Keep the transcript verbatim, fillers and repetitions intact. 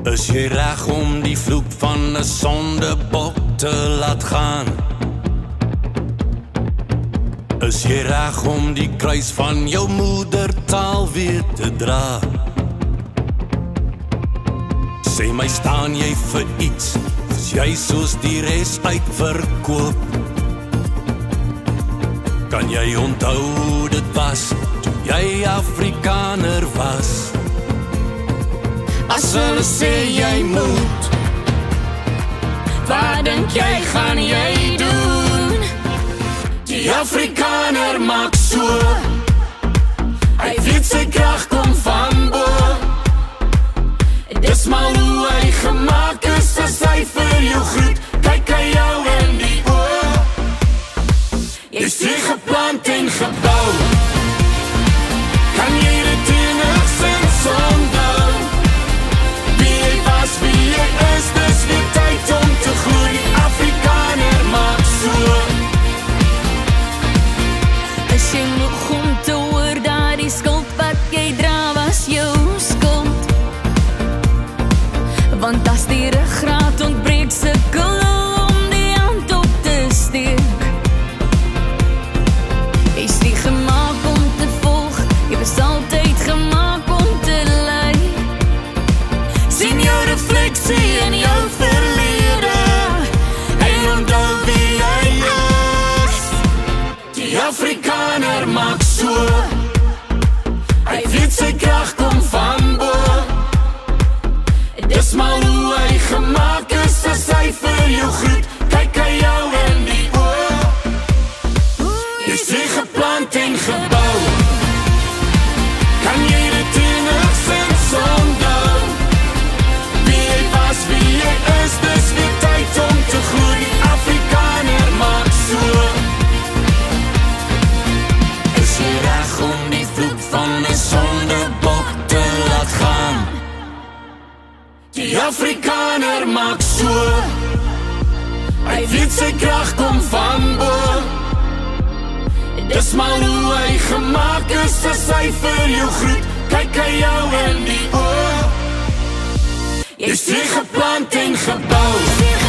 Is jy reg om die vloek van 'n sondebok te laat gaan? Is jy reg om die kruis van jou moedertaal weer te dra? Sê my, staan jy vir iets? Is jy soos die res uitverkoop? Kan jy onthou dit was toe jy Afrikaner was? As hulle sê jy moet, wat dink jy gaan jy doen? Die Afrikaner maak so, hy weet sy krag kom van bo. Dis maar hoe hy gemaak is, as hy vir jou groet, kyk hy jou in die oor. Jy's die geplant en gebou, kan jy dit enigszins onthou? Wie jy was, wie jy is, dis weer tyd om te groei. Afrikaner maak so. Is jy moeg om te hoor dat die skuld wat jy dra was jou skuld? Want as die ruggraat ontbreek, sukkel om die hand op te steek. Jy's nie gemaak om te volg, jy was altyd gemaak om te lei. Sien jou refleksie in jou verlede, en onthou wie jy is. Die Afrikaner maak so, hy weet sy krag kom van bo. Dis maar hoe hy gemaak is, as hy vir jou groet, kyk hy jou in die oor. Jy's die geplant en gebou, kan jy dit enigszins onthou? Wie jy was, wie jy is, dis weer tyd om te groei. Afrikaner maak so. Is jy reg om die vloek van 'n sondebok te laat gaan? Die Afrikaner maak so, hy weet sy krag kom van bo. Dis maar hoe hy gemaak is, as hy vir jou groet, kyk hy jou in die oor. Jy's die geplant en gebou.